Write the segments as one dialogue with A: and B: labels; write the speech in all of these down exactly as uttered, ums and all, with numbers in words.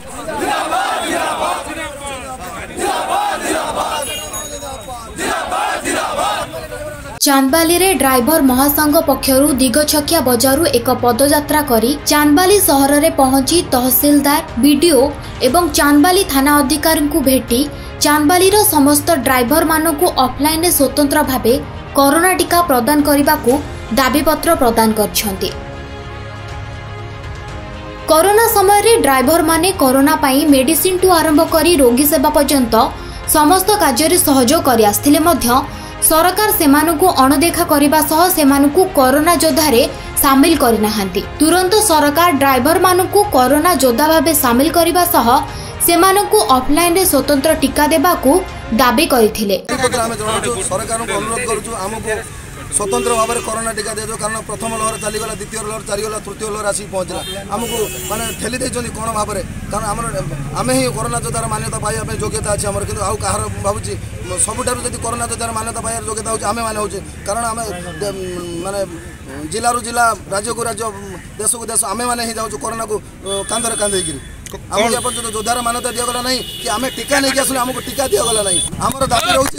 A: चांदबाली रे ड्राइवर महासंघ पक्षरु दिगछकिया बजारु एक पदयात्रा करी चांदबाली सहर रे पहुंची तहसीलदार बीडीओ एवं चांदबाली थाना अधिकारी को भेटी चांदबाली रो समस्त ड्राइवर मानकु ऑफलाइन रे स्वतंत्र भाबे कोरोना टीका प्रदान करने को दाबी पत्र प्रदान करछन्ति। कोरोना समय रे ड्राइवर माने कोरोना पाई मेडिसिन टू आरंभ करी रोगी सेवा पर्यंत समस्त कार्य सहयोग करि आस्थिले मध्य सरकार सेमानकु अणदेखा करबा सह सेमानकु कोरोना योद्धारे सामिल करिनाहांती। तुरंत सरकार ड्राइवर मानकु कोरोना योद्धा भाबे सामिल करबा सह सेमानकु ऑफलाइन रे स्वतंत्र टीका देबाकू दाबी करथिले।
B: सरकार को अनुरोध करूछु हमको स्वतंत्र भाव में कोरोना टीका दे दो, कारण प्रथम लहर चलीगला, द्वितीय लहर चलीगला, तृतीय लहर आसिक पहुँचला आमको माने ठेली देछन कोन भाव में, कारण आम आम ही कोरोना योद्धार मान्यता पाइबा योग्यता अच्छे आमर, किंतु आउ कहार भावुची सबुठार जब कोरोना योद्धार मान्यता पाइबार योग्यता होची आमे माने होची, कारण आम माने जिला रु जिला, राज्य को राज्य, देश को देश आमे माने ही जाऊ कोरोना को कांधरे कांधे गिरी आम पर्यटन योद्धार मान्यता दिगला नहीं कि आम टीका नहीं आसले आमको टीका दिगला नहीं। आमर दाबी रोची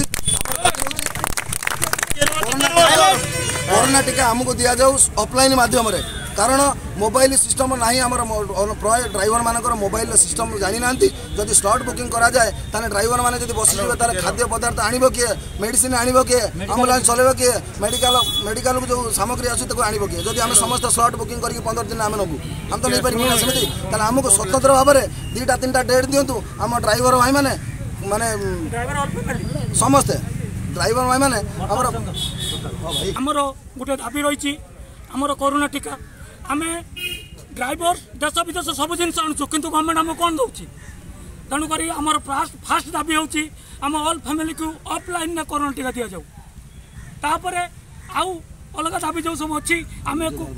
B: कोरोना टीका आमको दि जाऊ ऑफलाइन माध्यम रे, कारण मोबाइल सिस्टम नहीं आमर प्राय ड्राइवर मानकर मोबाइल सिस्टम जानी ना, जदि स्लॉट बुकिंग करा जाए ताने ड्राइवर माने जदि बसिबे तार खाद्य पदार्थ आनिबो किए, मेडिसिन आनिबो किए, एम्बुलेंस चलेबो किए, मेडिकल मेडिकल को जो सामग्री आसु ताको आनिबो किए, जदि आम समस्त स्लॉट बुकिंग करके पंद्रह दिन आम नबु हम तो नहीं पारि सेमती, ताने आमको स्वतंत्र भाव में दुईटा तीन टा डेट दिंतु आम ड्राइवर भाई माने माने समस्ते ड्राइवर भाई माने हमर
C: हमर गोटे दाबी रही हमर कोरोना टीका आमे ड्राइवर देश विदेश सब जिन आणुचु, किंतु गवर्नमेंट आम कौन दौर तेणुक आमर फास्ट फास्ट दाबी होची आम ऑल फैमिली को ऑफलाइन में कोरोना टीका दि जाऊ। तापर आउ अलग दाबी जो सब अच्छी आम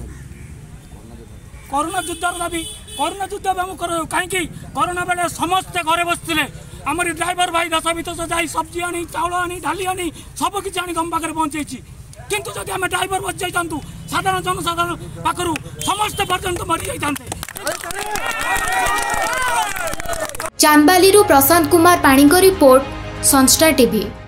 C: कोरोना युद्धार दाबी कोरोना युद्ध आम कहीं कोरोना बेले समस्ते घरे बसते आमर ड्राइवर भाई देश विदेश जाई सब्जी आनी चाउल आनी ढाली आनी सब किसी आनी आम पाखे पहुंचे, किंतु जब आम ड्राइवर बच जाइंतु साधारण जनसाधारण पाखु समस्त पर्यंत मरी जाइंते।
A: चांदबाली प्रशांत कुमार पाणी को रिपोर्ट, सनस्टार टीवी।